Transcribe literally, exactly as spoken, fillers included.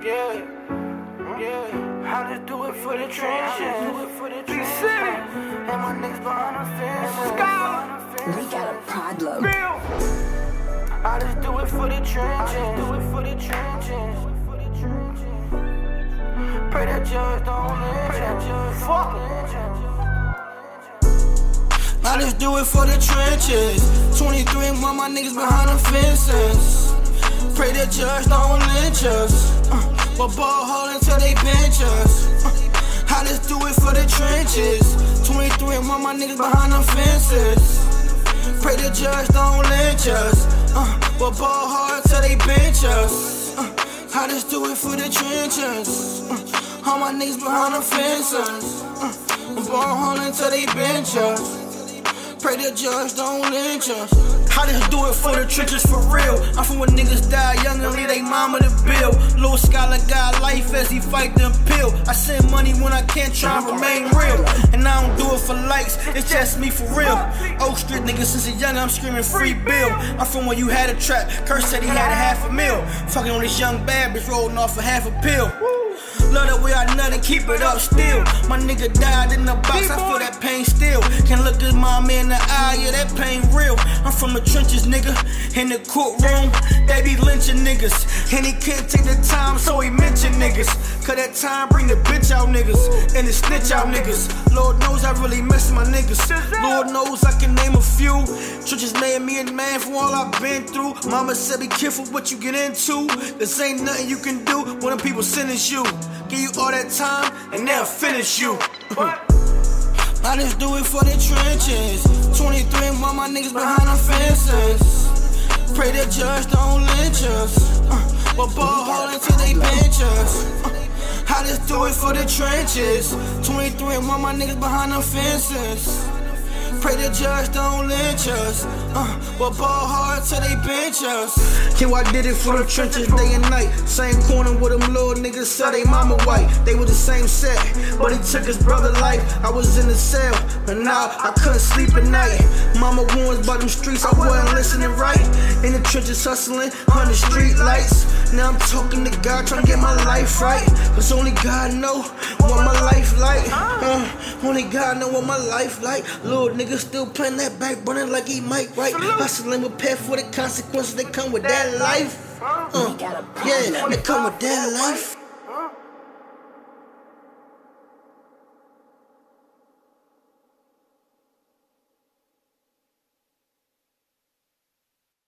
Yeah, yeah. I just do it for the trenches. Do it for the trenches. And my niggas behind the fence. We got a pod load. I just do it for the trenches. Do it for the trenches. Pray that judge don't lynch. Fuck. I just do it for the trenches. twenty-three and one, my niggas behind the fences. Pray the judge don't lynch us. Uh, but ball hard until they bench us. Uh, I just do it for the trenches. twenty-three and one, my niggas behind the fences. Pray the judge don't lynch us. Uh, but ball hard until they bench us. Uh, I just do it for the trenches. Uh, all my niggas behind the fences. Uh, ball hard until they bench us. Pray the judge don't lynch us. I just do it for the trenches for real. I'm from when niggas die young and leave they mama to bill. Lil Scholar got life as he fight them pill. I send money when I can't try and remain real. And I don't do it for likes, it's just me for real. Oak Street niggas since a young I'm screaming free bill. I'm from when you had a trap, Curse said he had a half a mil. Fucking on this young bad bitch rolling off a half a pill. Love the way I nut and keep it up still. My nigga died in the box, I feel that pain still. Can't look this mama in the eye, yeah, that pain real. I'm from the trenches, nigga, in the courtroom. They be lynching niggas, and he can't take the time, so he mention niggas. Cause that time bring the bitch out niggas, and the snitch out niggas. Lord knows I really miss my niggas. Lord knows I can name a few. Trenches made me a man for all I've been through. Mama said be careful what you get into. This ain't nothing you can do when them people sentence you. Give you all that time, and they'll finish you. I just do it for the trenches. twenty-three and one, my niggas behind the fences. Pray the judge don't lynch us. Uh, but ball hard until they bench us. Uh, I just do it for the trenches. twenty-three and one, my niggas behind the fences. Pray the judge don't lynch us. Uh, but ball hard till they bench us. Yo, I did it for the trenches day and night. Same corner with them little niggas said they mama white. They were the same set, but he took his brother life. I was in the cell, and now I couldn't sleep at night. Mama warns about them streets, I wasn't listening right. In the trenches hustling, under street lights. Now I'm talking to God, trying to get my life right. Cause only God know what my life like. Uh, only God know what my life like. Little nigga still playing that back, running like he might right. Hustling, prepare for the consequences that come with that life. Uh, yeah, they come with that life.